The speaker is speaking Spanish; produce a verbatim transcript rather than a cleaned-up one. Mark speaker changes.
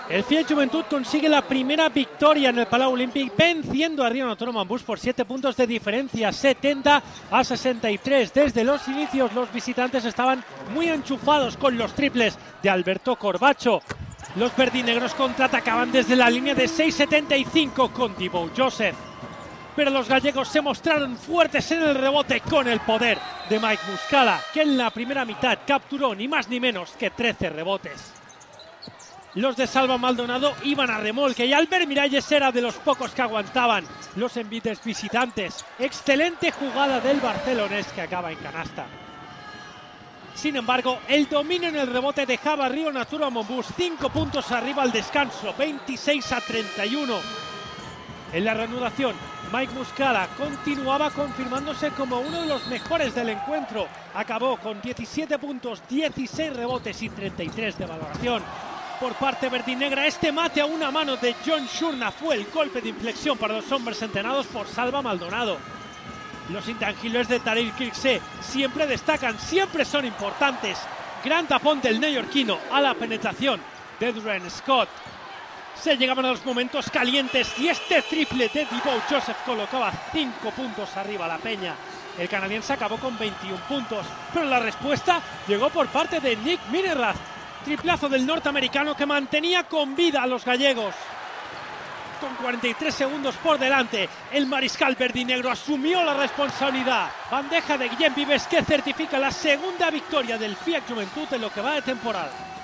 Speaker 1: El Fiat Joventut consigue la primera victoria en el Palau Olímpic, venciendo a Rio Natura Montbus por siete puntos de diferencia, setenta a sesenta y tres. Desde los inicios los visitantes estaban muy enchufados con los triples de Alberto Corbacho. Los verdinegros contraatacaban desde la línea de seis setenta y cinco con Thibaut Joseph. Pero los gallegos se mostraron fuertes en el rebote con el poder de Mike Muscala, que en la primera mitad capturó ni más ni menos que trece rebotes. Los de Salva Maldonado iban a remolque y Albert Miralles era de los pocos que aguantaban los envites visitantes. Excelente jugada del barcelonés que acaba en canasta. Sin embargo, el dominio en el rebote dejaba a Rio Natura Montbus cinco puntos arriba al descanso, veintiséis a treinta y uno. En la reanudación, Mike Muscala continuaba confirmándose como uno de los mejores del encuentro. Acabó con diecisiete puntos, dieciséis rebotes y treinta y tres de valoración. Por parte verdinegra, este mate a una mano de John Shurna fue el golpe de inflexión para los hombres entrenados por Salva Maldonado. Los intangibles de Tariq Kirksey siempre destacan, siempre son importantes. Gran tapón del neoyorquino a la penetración de Durant Scott. Se llegaban a los momentos calientes y este triple de Thibaut Joseph colocaba cinco puntos arriba a la peña. El canadiense acabó con veintiún puntos, pero la respuesta llegó por parte de Nick Minerath. Triplazo del norteamericano que mantenía con vida a los gallegos. Con cuarenta y tres segundos por delante, el mariscal verdinegro asumió la responsabilidad. Bandeja de Guillem Vives que certifica la segunda victoria del Fiat Joventut en lo que va de temporada.